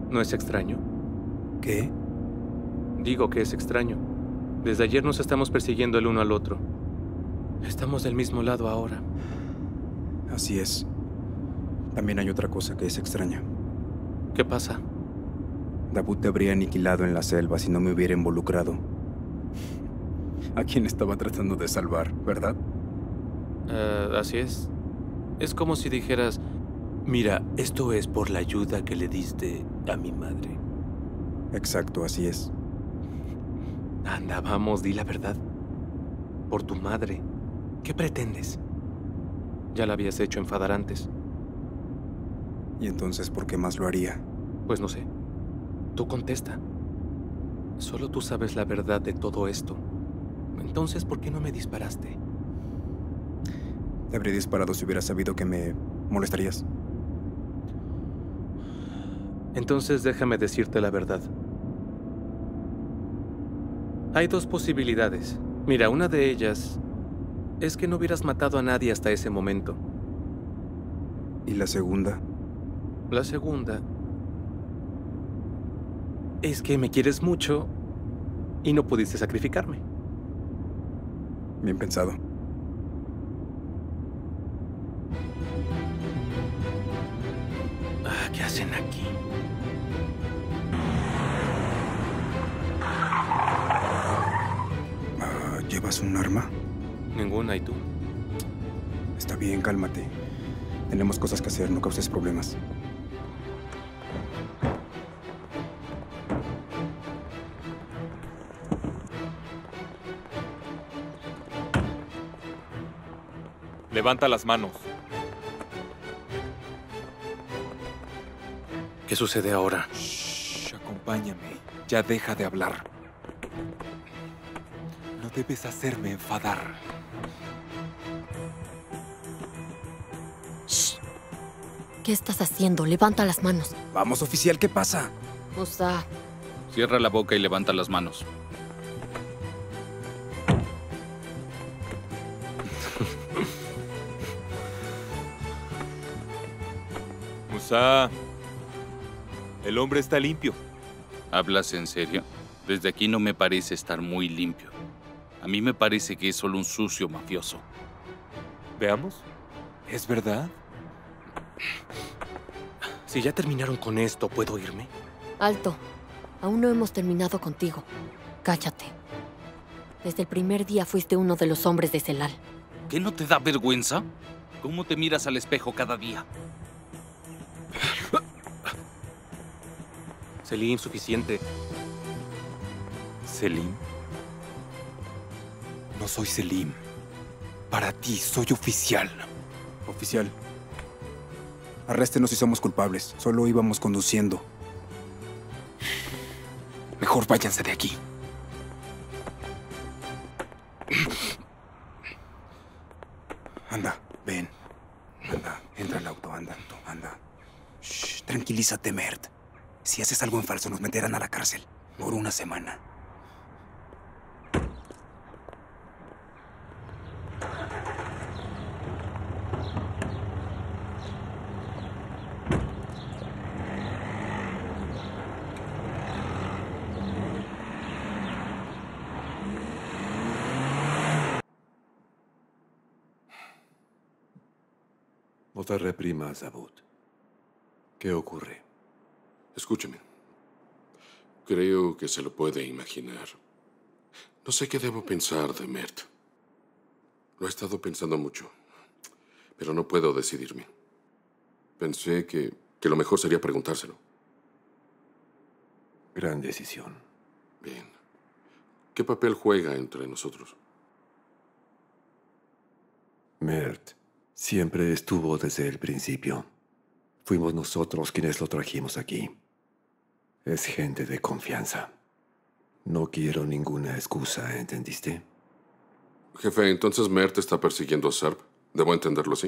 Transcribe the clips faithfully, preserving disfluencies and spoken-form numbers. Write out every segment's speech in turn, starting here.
¿No es extraño? ¿Qué? Digo que es extraño. Desde ayer nos estamos persiguiendo el uno al otro. Estamos del mismo lado ahora. Así es. También hay otra cosa que es extraña. ¿Qué pasa? Davut te habría aniquilado en la selva si no me hubiera involucrado. ¿A quién estaba tratando de salvar, verdad? Uh, así es. Es como si dijeras, mira, esto es por la ayuda que le diste a mi madre. Exacto, así es. Anda, vamos, di la verdad. Por tu madre. ¿Qué pretendes? Ya la habías hecho enfadar antes. ¿Y entonces por qué más lo haría? Pues no sé. Tú contesta. Solo tú sabes la verdad de todo esto. Entonces, ¿por qué no me disparaste? Te habría disparado si hubiera sabido que me molestarías. Entonces déjame decirte la verdad. Hay dos posibilidades. Mira, una de ellas es que no hubieras matado a nadie hasta ese momento. ¿Y la segunda? La segunda es que me quieres mucho y no pudiste sacrificarme. Bien pensado. Ah, ¿qué hacen aquí? Ah, ¿llevas un arma? Ninguna, ¿y tú? Está bien, cálmate. Tenemos cosas que hacer, no causes problemas. Levanta las manos. ¿Qué sucede ahora? Shh, acompáñame. Ya deja de hablar. No debes hacerme enfadar. Shh. ¿Qué estás haciendo? Levanta las manos. Vamos, oficial, ¿qué pasa? Musa. Cierra la boca y levanta las manos. Musa, el hombre está limpio. ¿Hablas en serio? Desde aquí no me parece estar muy limpio. A mí me parece que es solo un sucio mafioso. Veamos. ¿Es verdad? Si ya terminaron con esto, ¿puedo irme? Alto. Aún no hemos terminado contigo. Cállate. Desde el primer día fuiste uno de los hombres de Celal. ¿Qué no te da vergüenza? ¿Cómo te miras al espejo cada día? Selim, suficiente. ¿Selim? No soy Selim. Para ti, soy oficial. Oficial. Arréstenos si somos culpables. Solo íbamos conduciendo. Mejor váyanse de aquí. Anda, ven. Anda, entra al auto, anda, tú, anda. Shh, tranquilízate, Mert. Si haces algo en falso, nos meterán a la cárcel. Por una semana. No te reprimas, Davut. ¿Qué ocurre? Escúcheme. Creo que se lo puede imaginar. No sé qué debo pensar de Mert. Lo he estado pensando mucho, pero no puedo decidirme. Pensé que, que lo mejor sería preguntárselo. Gran decisión. Bien. ¿Qué papel juega entre nosotros? Mert siempre estuvo desde el principio. Fuimos nosotros quienes lo trajimos aquí. Es gente de confianza. No quiero ninguna excusa, ¿entendiste? Jefe, entonces Mert está persiguiendo a Sarp. ¿Debo entenderlo así?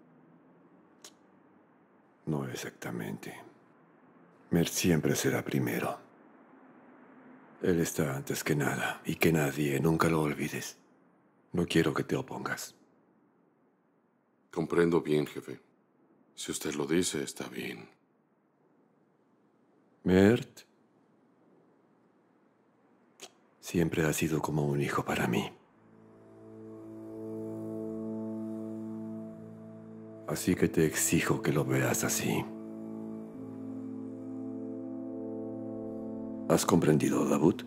No exactamente. Mert siempre será primero. Él está antes que nada, y que nadie, nunca lo olvides. No quiero que te opongas. Comprendo bien, jefe. Si usted lo dice, está bien. Mert siempre ha sido como un hijo para mí. Así que te exijo que lo veas así. ¿Has comprendido, Davut?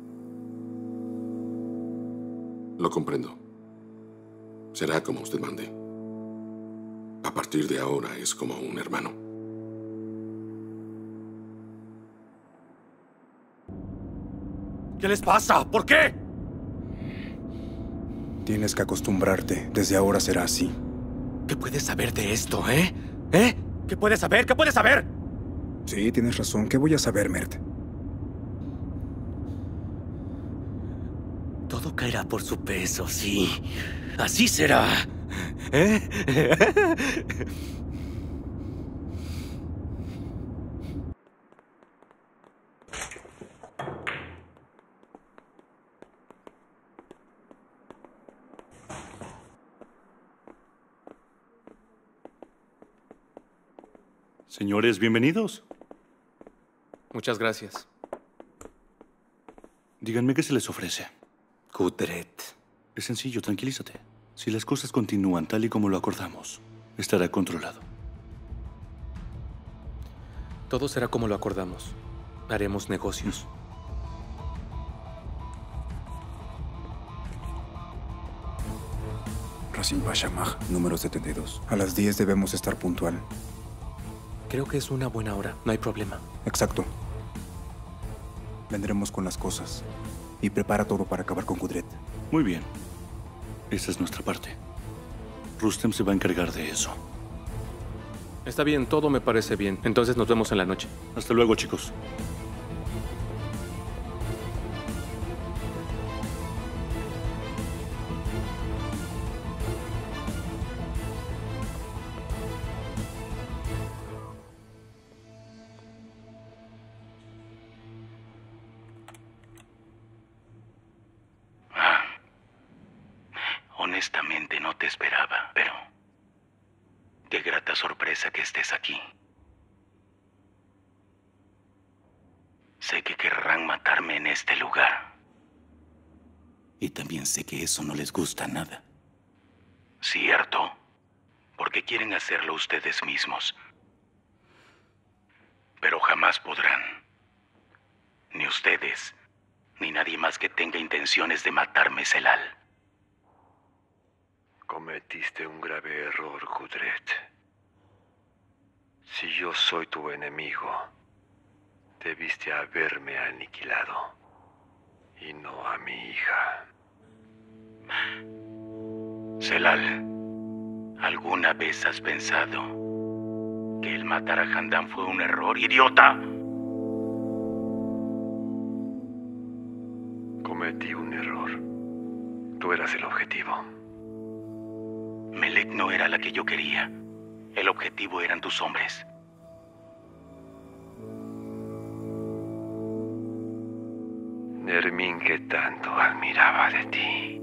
Lo comprendo. Será como usted mande. A partir de ahora es como un hermano. ¿Qué les pasa? ¿Por qué? Tienes que acostumbrarte. Desde ahora será así. ¿Qué puedes saber de esto, eh? ¿Eh? ¿Qué puedes saber? ¿Qué puedes saber? Sí, tienes razón. ¿Qué voy a saber, Mert? Todo caerá por su peso, sí. Así será. ¿Eh? Señores, bienvenidos. Muchas gracias. Díganme qué se les ofrece. Kudret. Es sencillo, tranquilízate. Si las cosas continúan tal y como lo acordamos, estará controlado. Todo será como lo acordamos. Haremos negocios. Rasim Bashamaj, número setenta y dos. A las diez debemos estar puntual. Creo que es una buena hora. No hay problema. Exacto. Vendremos con las cosas. Y prepara todo para acabar con Kudret. Muy bien. Esta es nuestra parte. Rustem se va a encargar de eso. Está bien, todo me parece bien. Entonces nos vemos en la noche. Hasta luego, chicos. Honestamente no te esperaba, pero qué grata sorpresa que estés aquí. Sé que querrán matarme en este lugar. Y también sé que eso no les gusta nada. ¿Cierto? Porque quieren hacerlo ustedes mismos. Pero jamás podrán. Ni ustedes, ni nadie más que tenga intenciones de matarme, Celal. Cometiste un grave error, Kudret. Si yo soy tu enemigo, debiste haberme aniquilado. Y no a mi hija. Celal, ¿alguna vez has pensado que el matar a Handan fue un error, idiota? Cometí un error. Tú eras el objetivo. Melek no era la que yo quería. El objetivo eran tus hombres. Nermin, que tanto admiraba de ti.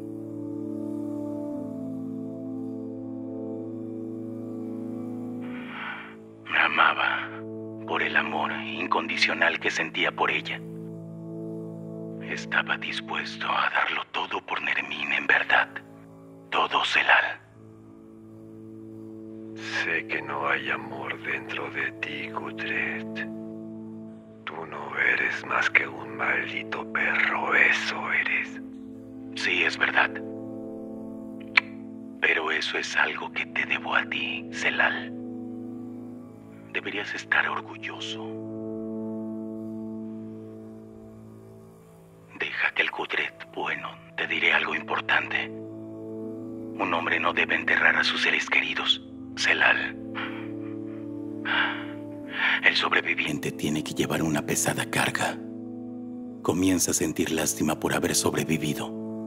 Me amaba por el amor incondicional que sentía por ella. Estaba dispuesto a darlo todo por Nermin, en verdad. Todo, Celal. Sé que no hay amor dentro de ti, Kudret. Tú no eres más que un maldito perro, eso eres. Sí, es verdad. Pero eso es algo que te debo a ti, Celal. Deberías estar orgulloso. Deja que el Kudret, bueno, te diré algo importante. Un hombre no debe enterrar a sus seres queridos, Celal. El sobreviviente tiene que llevar una pesada carga. Comienza a sentir lástima por haber sobrevivido.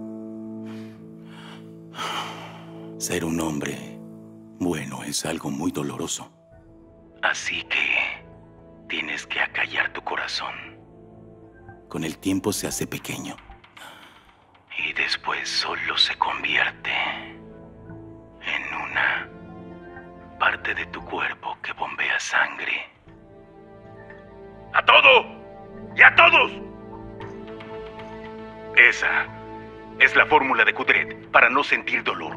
Ser un hombre bueno es algo muy doloroso. Así que tienes que acallar tu corazón. Con el tiempo se hace pequeño. Y después solo se convierte en una parte de tu cuerpo que bombea sangre. ¡A todo! ¡Y a todos! Esa es la fórmula de Kudret para no sentir dolor.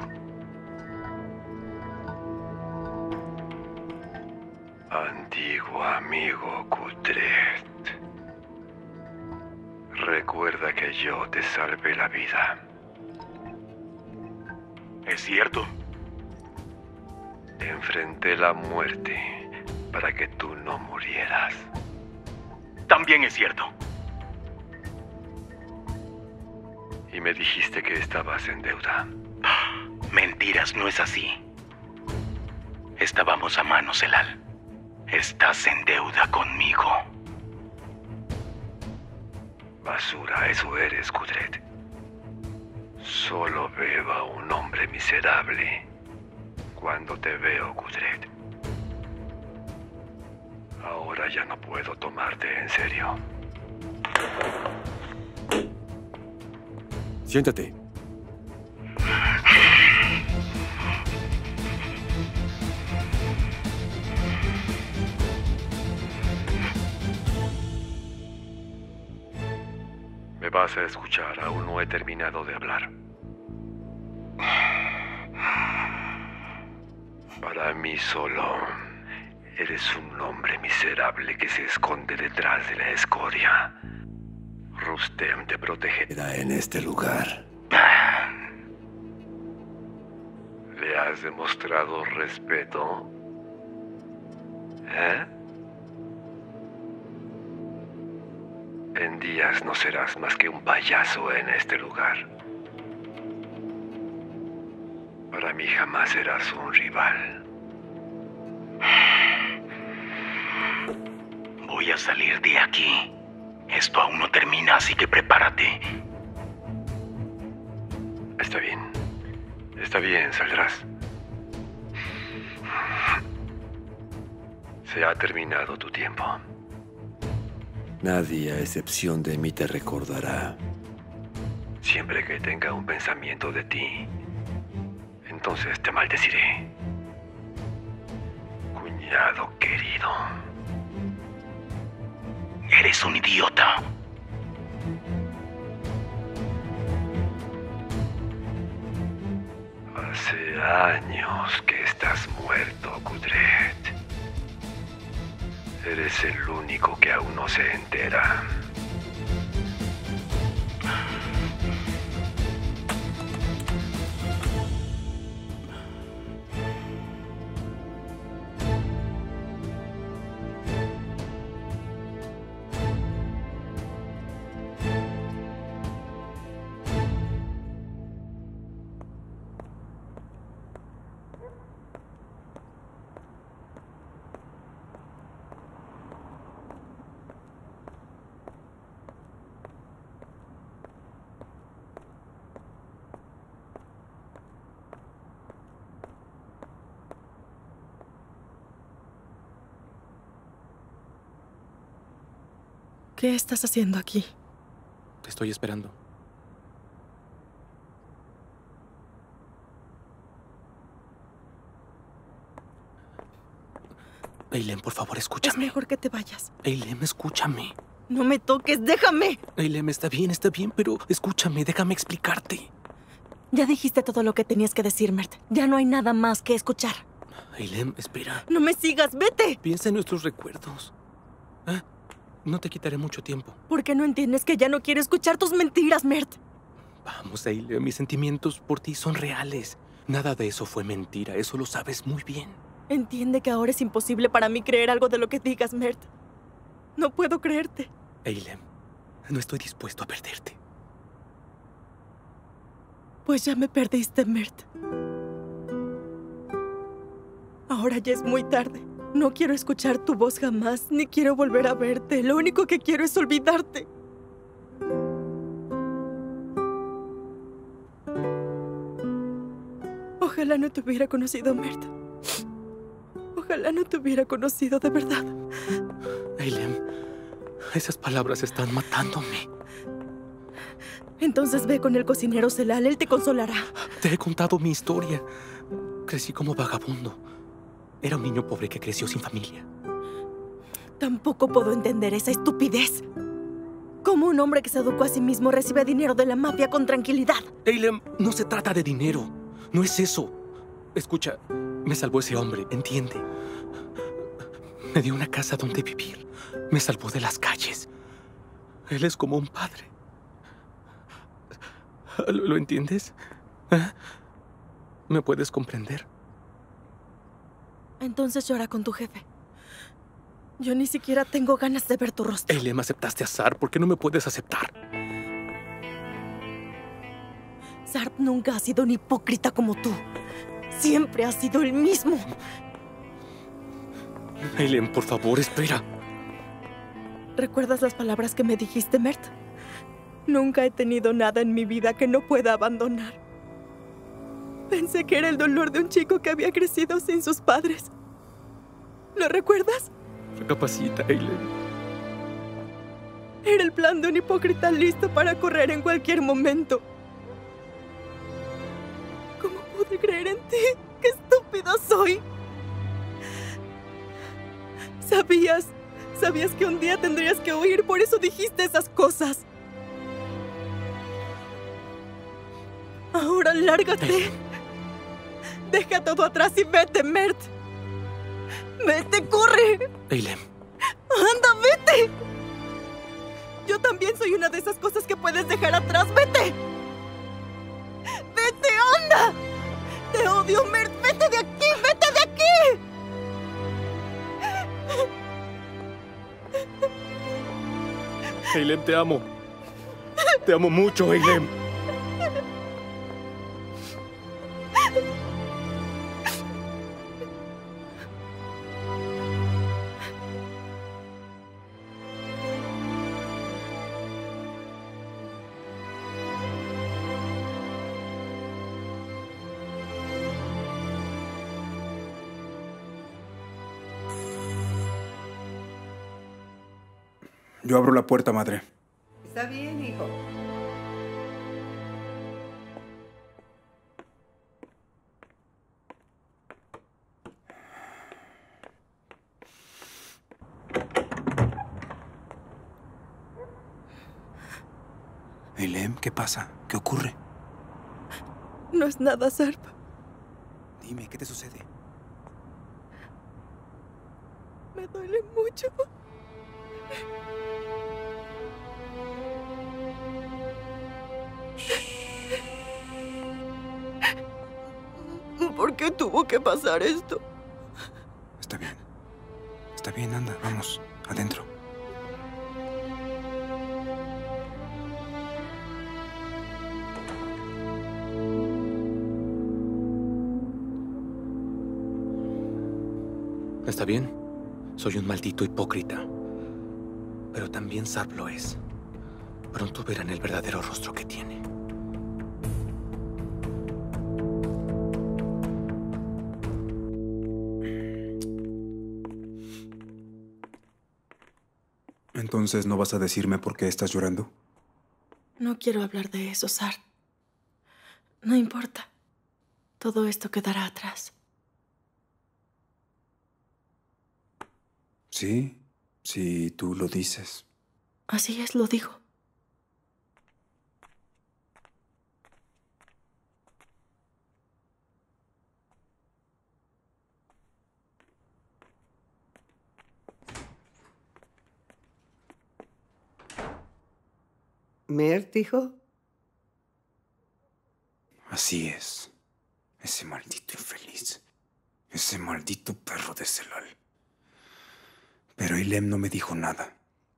Antiguo amigo Kudret, recuerda que yo te salvé la vida. ¿Es cierto? Enfrenté la muerte para que tú no murieras. También es cierto. Y me dijiste que estabas en deuda. Mentiras, no es así. Estábamos a mano, Zelal. Estás en deuda conmigo. Basura, eso eres, Kudret. Solo veo a un hombre miserable cuando te veo, Kudret. Ahora ya no puedo tomarte en serio. Siéntate. Me vas a escuchar, aún no he terminado de hablar. Para mí solo eres un hombre miserable que se esconde detrás de la escoria. Rustem te protegerá en este lugar. ¿Le has demostrado respeto? ¿Eh? En días no serás más que un payaso en este lugar. Para mí jamás serás un rival. Voy a salir de aquí. Esto aún no termina, así que prepárate. Está bien. Está bien, saldrás. Se ha terminado tu tiempo. Nadie, a excepción de mí, te recordará. Siempre que tenga un pensamiento de ti, entonces te maldeciré. Cuñado querido. Eres un idiota. Hace años que estás muerto, Kudret. Eres el único que aún no se entera. ¿Qué estás haciendo aquí? Te estoy esperando. Eilem, por favor, escúchame. Es mejor que te vayas. Eilem, escúchame. No me toques, déjame. Eilem, está bien, está bien, pero escúchame, déjame explicarte. Ya dijiste todo lo que tenías que decir, Mert. Ya no hay nada más que escuchar. Eilem, espera. No me sigas, vete. Piensa en nuestros recuerdos. ¿Eh? No te quitaré mucho tiempo. ¿Por qué no entiendes que ya no quiero escuchar tus mentiras, Mert? Vamos, Eilem, mis sentimientos por ti son reales. Nada de eso fue mentira, eso lo sabes muy bien. Entiende que ahora es imposible para mí creer algo de lo que digas, Mert. No puedo creerte. Eilem, no estoy dispuesto a perderte. Pues ya me perdiste, Mert. Ahora ya es muy tarde. No quiero escuchar tu voz jamás, ni quiero volver a verte. Lo único que quiero es olvidarte. Ojalá no te hubiera conocido, Mert. Ojalá no te hubiera conocido de verdad. Eilem, esas palabras están matándome. Entonces ve con el cocinero Zelal, él te consolará. Te he contado mi historia. Crecí como vagabundo. Era un niño pobre que creció sin familia. Tampoco puedo entender esa estupidez. ¿Cómo un hombre que se educó a sí mismo recibe dinero de la mafia con tranquilidad? Eilem, no se trata de dinero. No es eso. Escucha, me salvó ese hombre, ¿entiende? Me dio una casa donde vivir. Me salvó de las calles. Él es como un padre. ¿Lo, lo entiendes? ¿Eh? ¿Me puedes comprender? Entonces llora con tu jefe. Yo ni siquiera tengo ganas de ver tu rostro. Eilem, aceptaste a Sarp. ¿Por qué no me puedes aceptar? Sarp nunca ha sido un hipócrita como tú. Siempre ha sido el mismo. Eilem, por favor, espera. ¿Recuerdas las palabras que me dijiste, Mert? Nunca he tenido nada en mi vida que no pueda abandonar. Pensé que era el dolor de un chico que había crecido sin sus padres. ¿Lo recuerdas? Recapacita, Eilem. Era el plan de un hipócrita listo para correr en cualquier momento. ¿Cómo pude creer en ti? ¡Qué estúpido soy! Sabías, sabías que un día tendrías que huir, por eso dijiste esas cosas. Ahora lárgate. Deja todo atrás y vete, Mert. ¡Vete, corre! Eilem. ¡Anda, vete! Yo también soy una de esas cosas que puedes dejar atrás. ¡Vete! ¡Vete, anda! ¡Te odio, Mert! ¡Vete de aquí! ¡Vete de aquí! Eilem, te amo. Te amo mucho, Eilem. Yo abro la puerta, madre. Está bien, hijo. Eilem, ¿qué pasa? ¿Qué ocurre? No es nada, Sarp. Dime, ¿qué te sucede? Me duele mucho. ¿Por qué tuvo que pasar esto? Está bien. Está bien, anda, vamos, adentro. Está bien. Soy un maldito hipócrita. Pero también Sarp lo es. Pronto verán el verdadero rostro que tiene. Entonces, ¿no vas a decirme por qué estás llorando? No quiero hablar de eso, Sarp. No importa. Todo esto quedará atrás. Sí, si tú lo dices. Así es, lo digo. ¿Mert, hijo? Así es. Ese maldito infeliz. Ese maldito perro de Celal. Pero Eilem no me dijo nada.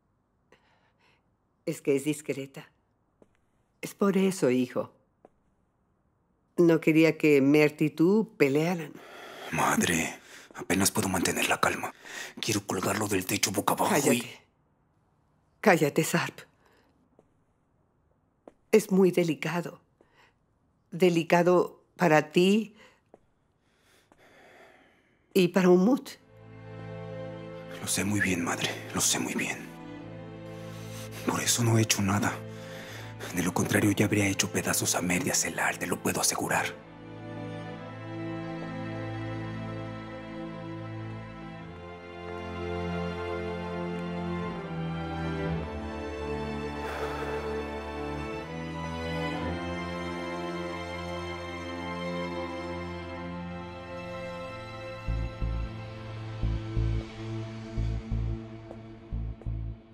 Es que es discreta. Es por eso, hijo. No quería que Mert y tú pelearan. Madre, apenas puedo mantener la calma. Quiero colgarlo del techo boca abajo. Cállate. Y... Cállate, Sarp. Es muy delicado. Delicado para ti y para Umut. Lo sé muy bien, madre. Lo sé muy bien. Por eso no he hecho nada. De lo contrario, ya habría hecho pedazos a Mert y a Celal, te lo puedo asegurar.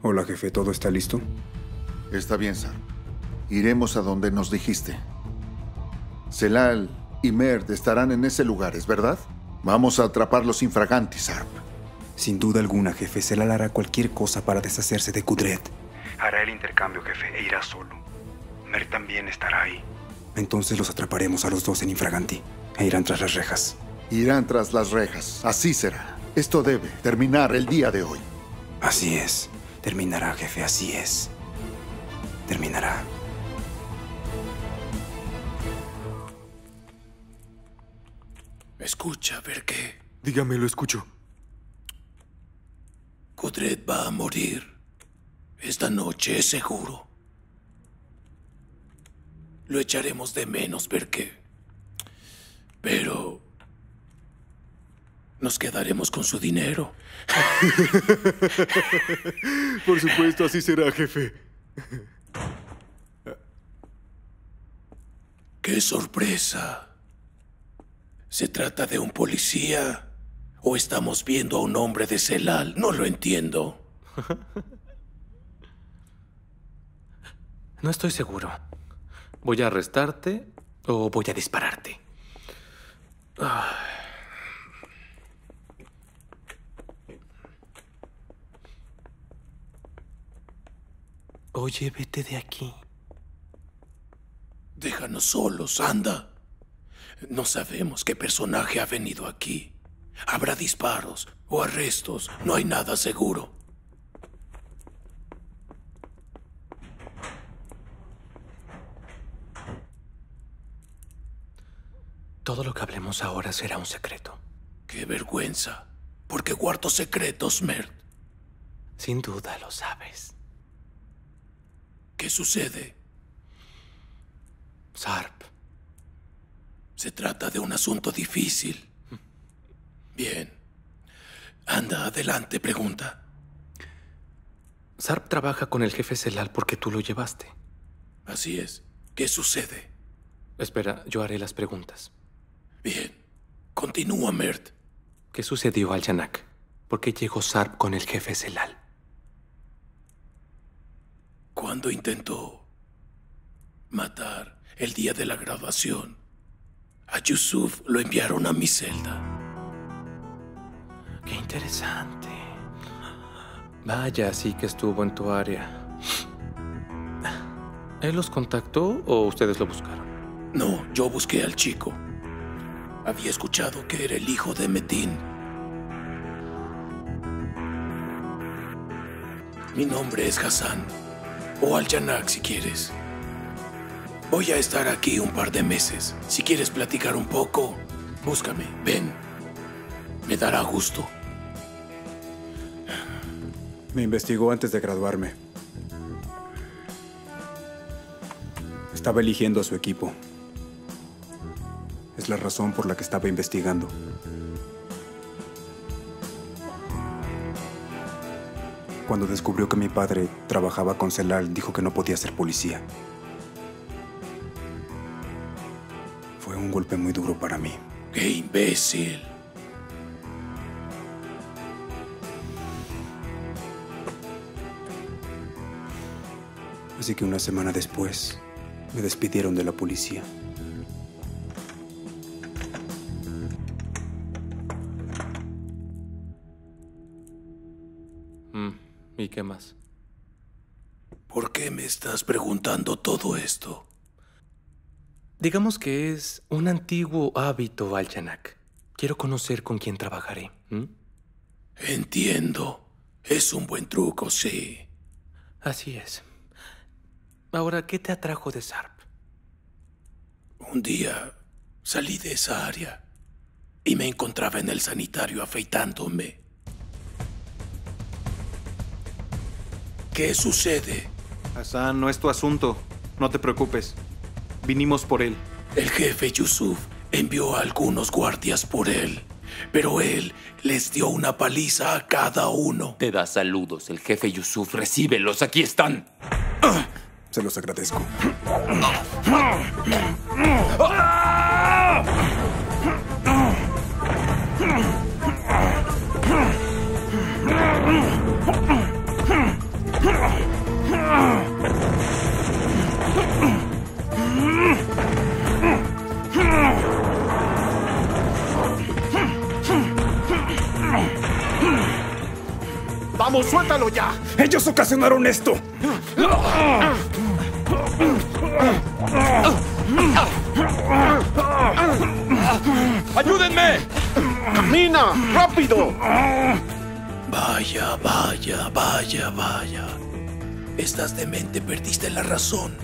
Hola, jefe. ¿Todo está listo? Está bien, Sarp. Iremos a donde nos dijiste. Celal y Mert estarán en ese lugar, ¿es verdad? Vamos a atraparlos infraganti, Sarp. Sin duda alguna, jefe. Celal hará cualquier cosa para deshacerse de Kudret. Hará el intercambio, jefe, e irá solo. Mert también estará ahí. Entonces los atraparemos a los dos en infraganti e irán tras las rejas. Irán tras las rejas. Así será. Esto debe terminar el día de hoy. Así es. Terminará, jefe. Así es. Terminará. Escucha, Berke. Dígame, lo escucho. Kudret va a morir. Esta noche es seguro. Lo echaremos de menos, Berke. Pero nos quedaremos con su dinero. Por supuesto, así será, jefe. ¡Qué sorpresa! ¿Se trata de un policía o estamos viendo a un hombre de Celal? No lo entiendo. No estoy seguro. ¿Voy a arrestarte o voy a dispararte? Ah. Oye, vete de aquí. Déjanos solos, anda. No sabemos qué personaje ha venido aquí. Habrá disparos o arrestos. No hay nada seguro. Todo lo que hablemos ahora será un secreto. ¡Qué vergüenza! ¿Por qué guardo secretos, Mert? Sin duda lo sabes. ¿Qué sucede? Sarp. Se trata de un asunto difícil. Bien. Anda, adelante, pregunta. Sarp trabaja con el jefe Celal porque tú lo llevaste. Así es. ¿Qué sucede? Espera, yo haré las preguntas. Bien. Continúa, Mert. ¿Qué sucedió al Yanak? ¿Por qué llegó Sarp con el jefe Celal? Cuando intentó matar el día de la graduación, a Yusuf lo enviaron a mi celda. Qué interesante. Vaya, sí que estuvo en tu área. ¿Él los contactó o ustedes lo buscaron? No, yo busqué al chico. Había escuchado que era el hijo de Metin. Mi nombre es Hassan. O Al-Yanak, si quieres. Voy a estar aquí un par de meses. Si quieres platicar un poco, búscame. Ven. Me dará gusto. Me investigó antes de graduarme. Estaba eligiendo a su equipo. Es la razón por la que estaba investigando. Cuando descubrió que mi padre trabajaba con Celal, dijo que no podía ser policía. Fue un golpe muy duro para mí. ¡Qué imbécil! Así que una semana después, me despidieron de la policía. ¿Y qué más? ¿Por qué me estás preguntando todo esto? Digamos que es un antiguo hábito Al-Yanak. Quiero conocer con quién trabajaré. ¿Mm? Entiendo. Es un buen truco, sí. Así es. Ahora, ¿qué te atrajo de Sarp? Un día salí de esa área y me encontraba en el sanitario afeitándome. ¿Qué sucede? Hassan, no es tu asunto. No te preocupes. Vinimos por él. El jefe Yusuf envió a algunos guardias por él, pero él les dio una paliza a cada uno. Te da saludos, el jefe Yusuf. Recíbelos, aquí están. Se los agradezco. ¡Vamos, suéltalo ya! ¡Ellos ocasionaron esto! ¡Ayúdenme! ¡Camina! ¡Rápido! Vaya, vaya, vaya, vaya. Estás demente, perdiste la razón.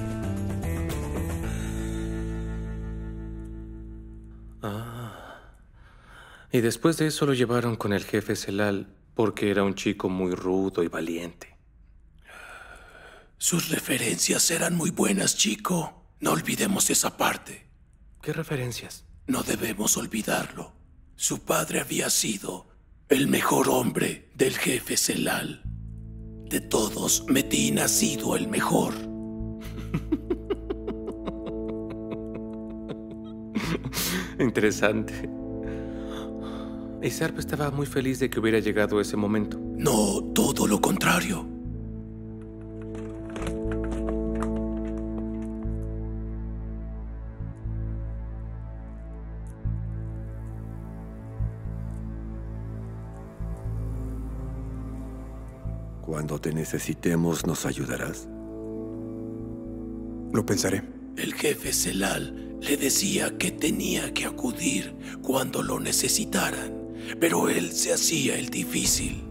Ah. Y después de eso lo llevaron con el jefe Celal porque era un chico muy rudo y valiente. Sus referencias eran muy buenas, chico. No olvidemos esa parte. ¿Qué referencias? No debemos olvidarlo. Su padre había sido el mejor hombre del jefe Celal. De todos, Metin ha sido el mejor. Interesante. Y Sarp estaba muy feliz de que hubiera llegado ese momento. No, todo lo contrario. Cuando te necesitemos, ¿nos ayudarás? Lo pensaré. El jefe Celal le decía que tenía que acudir cuando lo necesitaran, pero él se hacía el difícil.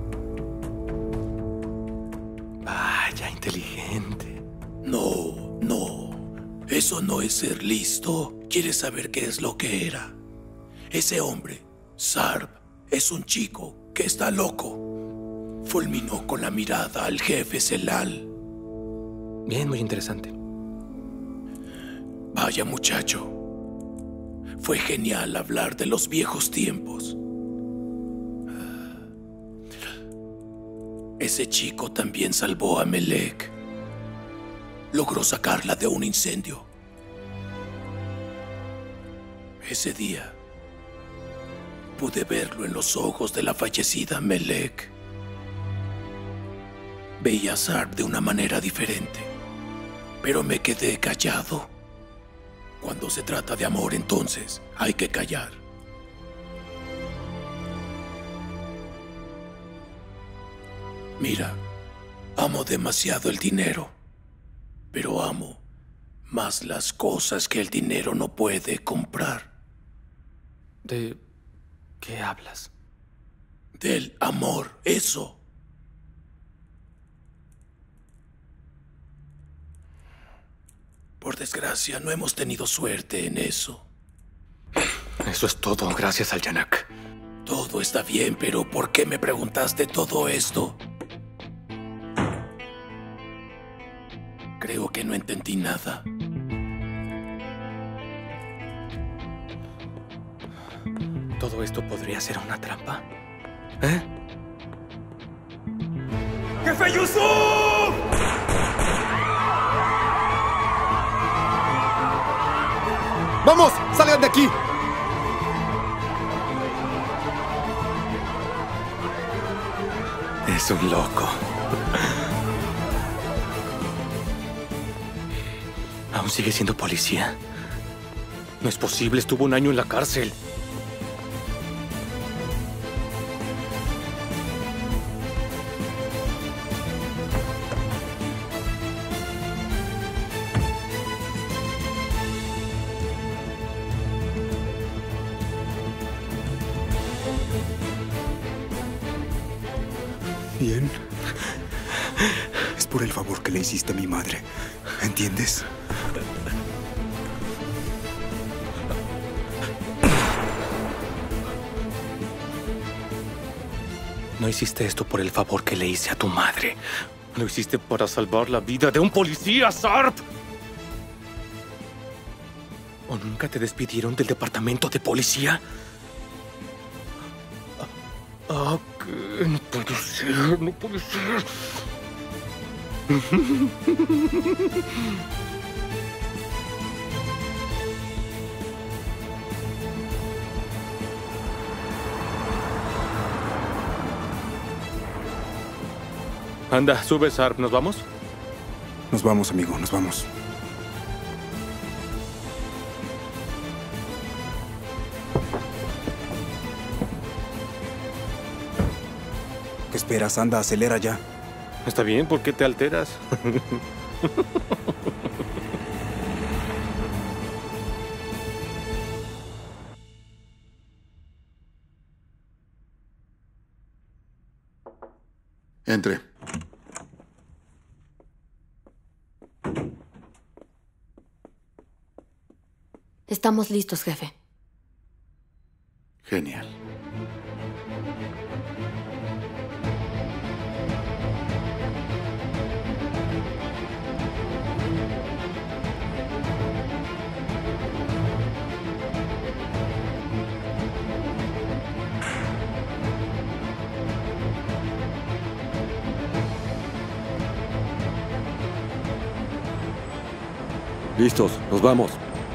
Vaya, inteligente. No, no. Eso no es ser listo. ¿Quieres saber qué es lo que era? Ese hombre, Sarp, es un chico que está loco. Fulminó con la mirada al jefe Celal. Bien, muy interesante. Vaya muchacho. Fue genial hablar de los viejos tiempos. Ese chico también salvó a Melek. Logró sacarla de un incendio. Ese día pude verlo en los ojos de la fallecida Melek. Veía a Sarp de una manera diferente, pero me quedé callado. Cuando se trata de amor, entonces hay que callar. Mira, amo demasiado el dinero, pero amo más las cosas que el dinero no puede comprar. ¿De qué hablas? Del amor, eso. Por desgracia, no hemos tenido suerte en eso. Eso es todo, gracias al Yanak. Todo está bien, pero ¿por qué me preguntaste todo esto? Creo que no entendí nada. ¿Todo esto podría ser una trampa? ¿Eh? ¡Jefe Yusuf! ¡Vamos! ¡Salgan de aquí! Es un loco. ¿Aún sigue siendo policía? No es posible, estuvo un año en la cárcel. Bien. Es por el favor que le hiciste a mi madre. ¿Entiendes? No hiciste esto por el favor que le hice a tu madre. Lo hiciste para salvar la vida de un policía, Sarp. ¿O nunca te despidieron del departamento de policía? Ah, ¿qué? No puede ser, no puede ser. Anda, sube, Sarp. ¿Nos vamos? Nos vamos, amigo, nos vamos. Que esperas? Anda, acelera ya. Está bien, ¿por qué te alteras? Entre. Estamos listos, jefe. Genial. Listos, nos vamos.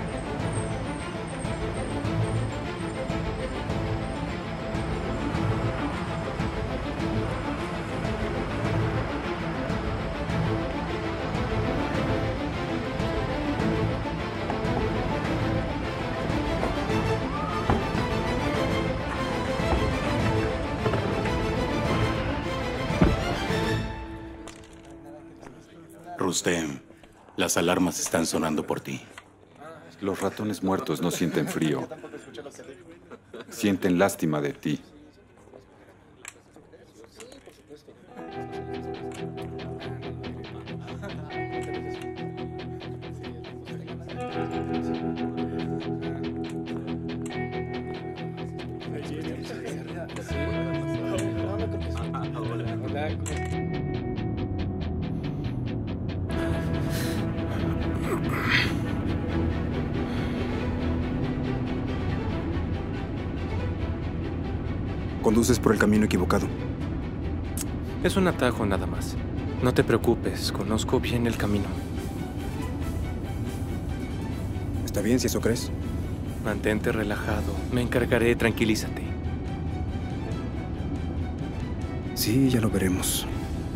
Rustem, las alarmas están sonando por ti. Los ratones muertos no sienten frío. Sienten lástima de ti. Conduces por el camino equivocado. Es un atajo nada más. No te preocupes, conozco bien el camino. ¿Está bien si eso crees? Mantente relajado. Me encargaré, tranquilízate. Sí, ya lo veremos.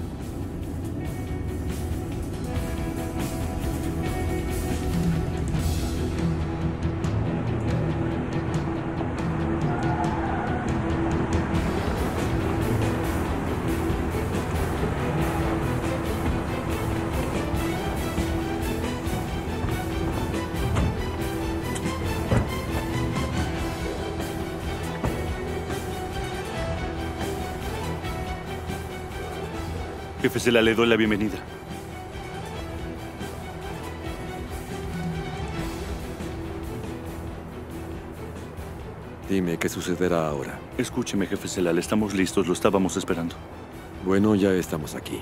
Jefe Celal, le doy la bienvenida. Dime, ¿qué sucederá ahora? Escúcheme, jefe Celal, estamos listos, lo estábamos esperando. Bueno, ya estamos aquí.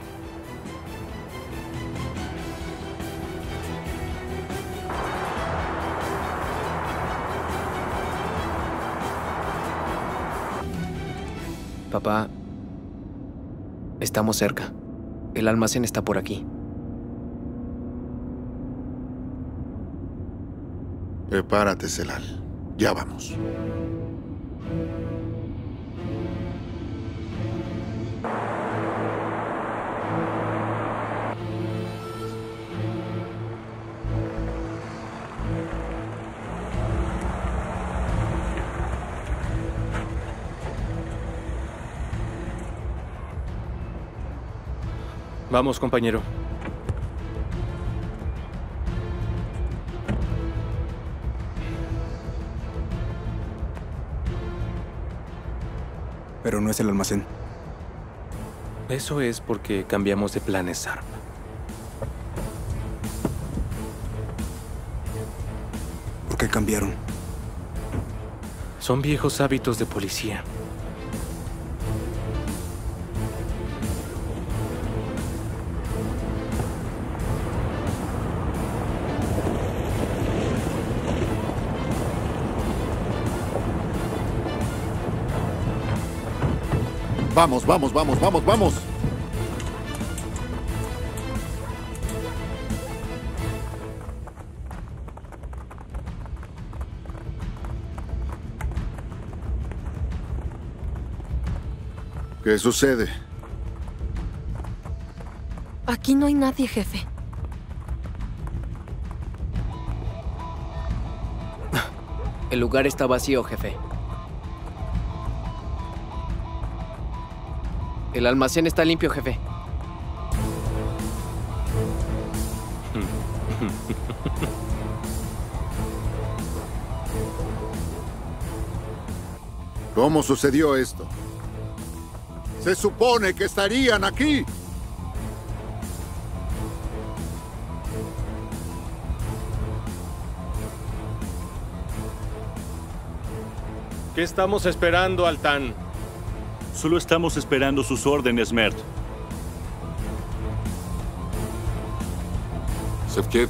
Papá, estamos cerca. El almacén está por aquí. Prepárate, Celal. Ya vamos. Vamos, compañero. Pero no es el almacén. Eso es porque cambiamos de planes, Sarp. ¿Por qué cambiaron? Son viejos hábitos de policía. Vamos, vamos, vamos, vamos, vamos. ¿Qué sucede? Aquí no hay nadie, jefe. El lugar está vacío, jefe. El almacén está limpio, jefe. ¿Cómo sucedió esto? Se supone que estarían aquí. ¿Qué estamos esperando, Altan? Solo estamos esperando sus órdenes, Mert. Sevket.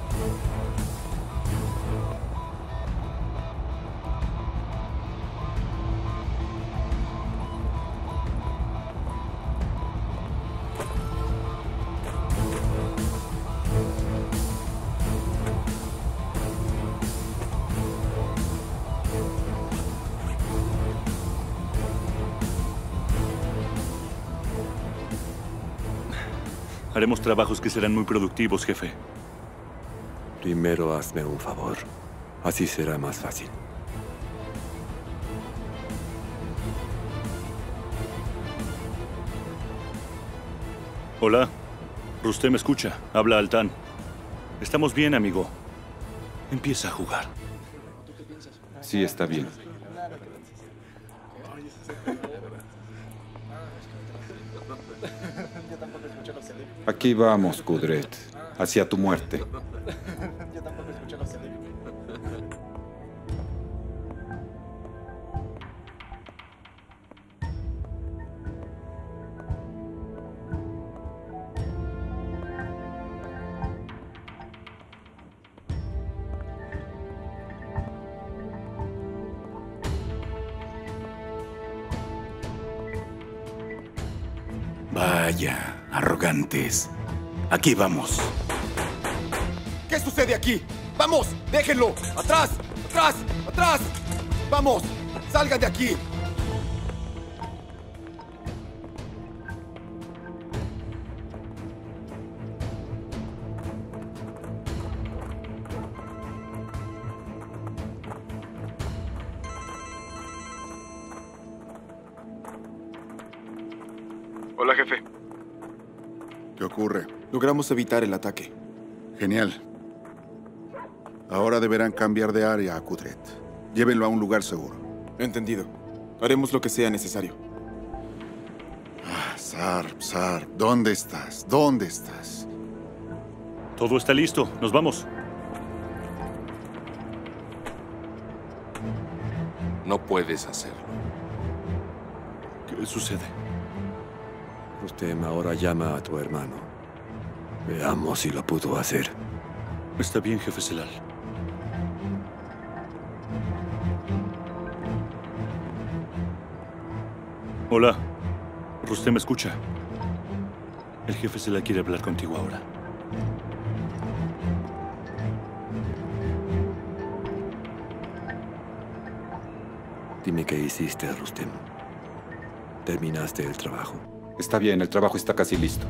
Haremos trabajos que serán muy productivos, jefe. Primero hazme un favor. Así será más fácil. Hola. Rustem me escucha. Habla Altan. Estamos bien, amigo. Empieza a jugar. Sí, está bien. Aquí vamos, Kudret. Hacia tu muerte. Vaya, arrogantes. Aquí vamos. ¿Qué sucede aquí? ¡Vamos! ¡Déjenlo! ¡Atrás! ¡Atrás! ¡Atrás! ¡Vamos! ¡Salgan de aquí! Hola, jefe. ¿Qué ocurre? Logramos evitar el ataque. Genial. Ahora deberán cambiar de área a Kudret. Llévenlo a un lugar seguro. Entendido. Haremos lo que sea necesario. Ah, Sarp, Sarp, ¿dónde estás? ¿Dónde estás? Todo está listo. Nos vamos. No puedes hacerlo. ¿Qué sucede? Rustem ahora llama a tu hermano. Veamos si lo pudo hacer. Está bien, jefe Celal. Hola. Rustem me escucha. El jefe Celal quiere hablar contigo ahora. Dime qué hiciste, Rustem. ¿Terminaste el trabajo? Está bien, el trabajo está casi listo.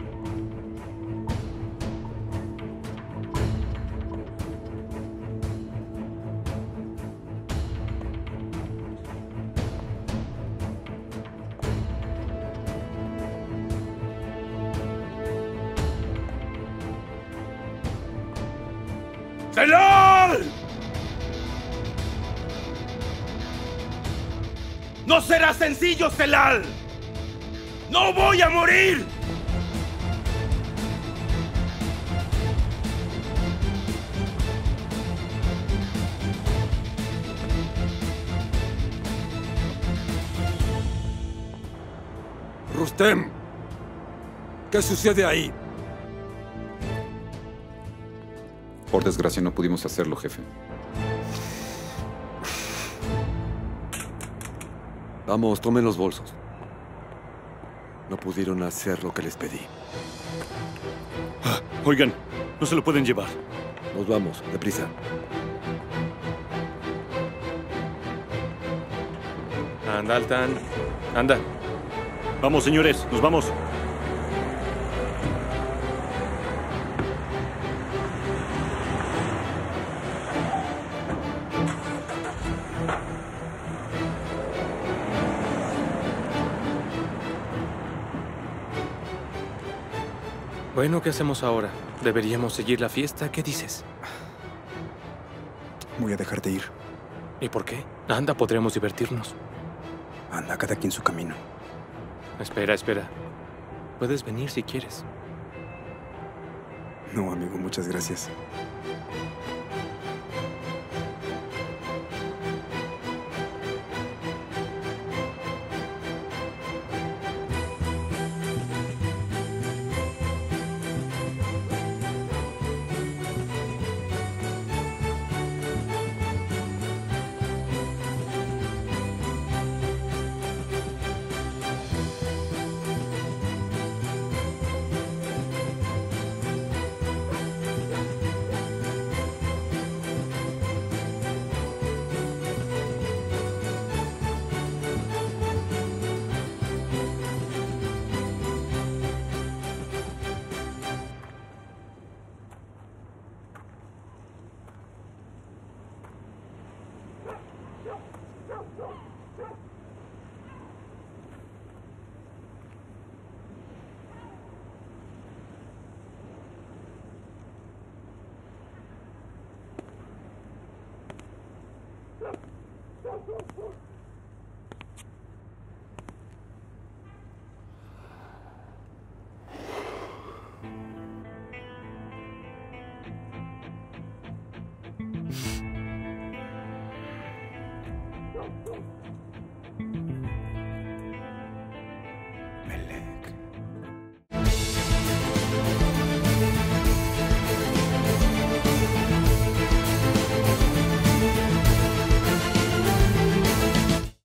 ¡Celal! ¡No será sencillo, Celal! ¡No voy a morir! Rustem, ¿qué sucede ahí? Por desgracia no pudimos hacerlo, jefe. Vamos, tomen los bolsos. No pudieron hacer lo que les pedí. Ah, oigan, no se lo pueden llevar. Nos vamos, deprisa. Anda, Altan. Anda. Vamos, señores, nos vamos. Bueno, ¿qué hacemos ahora? ¿Deberíamos seguir la fiesta? ¿Qué dices? Voy a dejarte ir. ¿Y por qué? Anda, podremos divertirnos. Anda, cada quien su camino. Espera, espera. Puedes venir si quieres. No, amigo, muchas gracias.